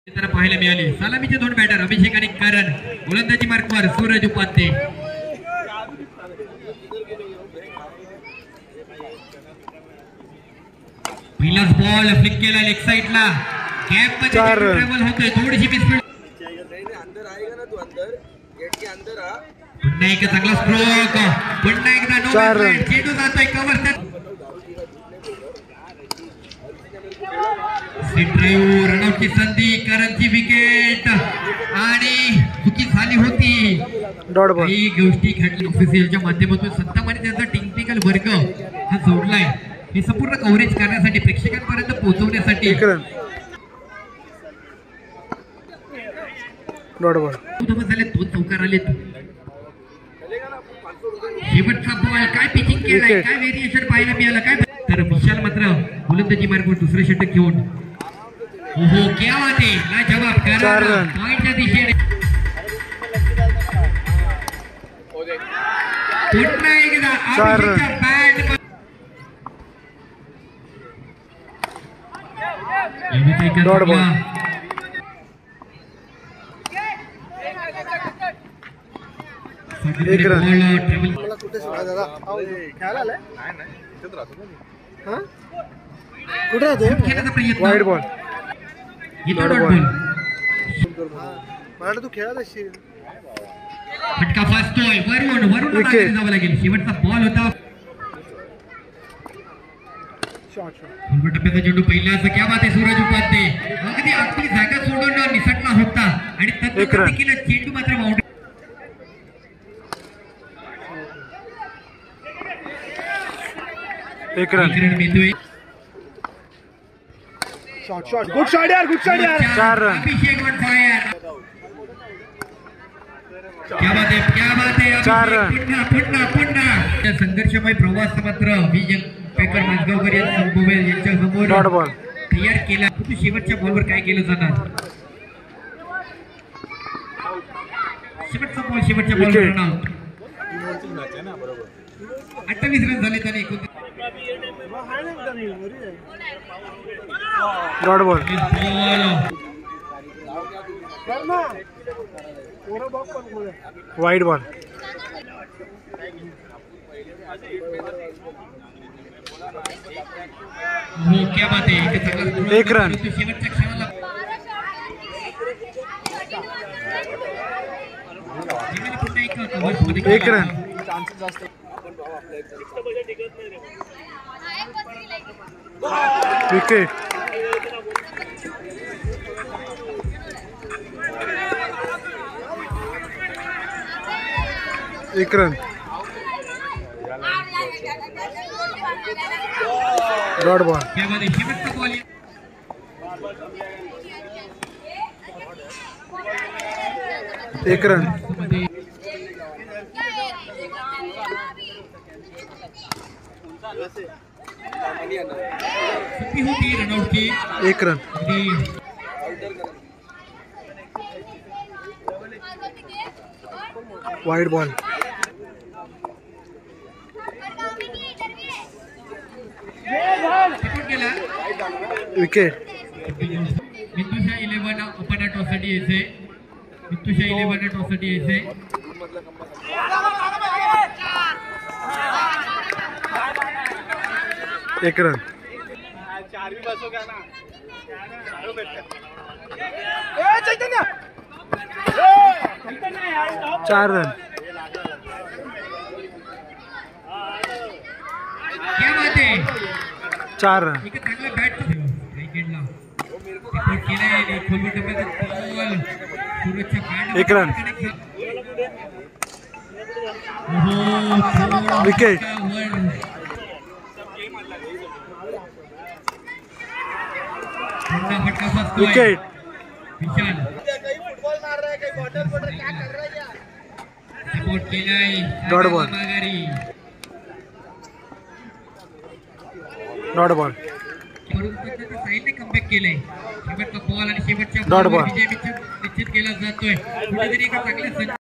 त्याला पाहायला मिळाले. सलामीचे दोन बॅटर अभिषेक आणि करण. गोलंदाजी मार्कवर सूरज उपाध्ये. पहिलाच बॉल फ्लिक केला लेग साइडला. गॅप मध्ये ट्रॅव्हल होतोय. थोडीशी मिसफील्ड. पुन्हा एक चांगला स्ट्रोक. पुन्हा एकदा नो बॅट. चेंडू जातोय कव्हर. ड्राइव्ह रनआउटची संधी. करणची विकेट आणि चुकी झाली होती. काही गोष्टी घडल्या ऑफिशियलच्या माध्यमातून. सत्तामाने त्याचा टेक्निकल वर्ग हा जोडलाय हे संपूर्ण कव्हरेज करण्यासाठी, प्रेक्षकांपर्यंत पोहोचवण्यासाठी. झाले दोन चौकार आलेत. शेवटचा बॉल. काय पिचिंग केलाय, काय व्हेरिएशन पाहायला मिळालं. काय तर विशाल मात्र गोलंदाजी मार्गावर दुसरे षटक घेऊन. ओहो क्या बात आहे. लाजवाब. करण पॉइंटच्या दिशेने. पुन्हा एकदा अभिषेकच्या बॅट. कुठे वाईट बॉल. मला तू खेळत असशील. फटका फासतोय. वरून जावं लागेल. शेवटचा बॉल होता. टप्प्याचा चेंडू पहिलाच. क्या बात आहे. सूरज उपाध्ये अगदी आपली जागा सोडून निसटला होता आणि देखील चेंडू मात्र बाउंड्री. एक रन मिळतोय. शॉट गुड शॉट यार. 4 रन. Abhishek on fire. क्या बात आहे. 4 रन. पुन्हा संघर्षमय प्रवास मात्र पेकर माजगावकर यांच्या समोर डॉट बॉल तयार केला. शेवटच्या बॉलवर काय केलं जाणार. शेवटचा बॉल. शेवटच्या बॉलवर रनआउट. 28 रन झाले त्याने. Dot ball. Wide ball. हो क्या बात आहे. 1 रन. शेवटच्या क्षणाला पुन्हा 1 रन. विकेट. एक रन. Dot ball. एक रन. एक run. Wide ball. Wicket. Mitusha 11 open टॉससाठी यायचे. मितुषा 11 टॉससाठी यायचे. एक रन. 4 रन. क्या बात आहे. 4 रन. एक चांगला बॅट विकेटला सपोर्ट केलाय. खोलवर टप्प्याचा बॉल. सूरजच्या bat. 1 run. Wicket. Wicket. Vishal support केलाय. Dot ball. Dot ball. साईडने कमबॅक केलंय. शेवटचा बॉल आणि शेवटच्या डॉट बॉल. विजय निश्चित केला जातोय. कुठेतरी एका चांगल्या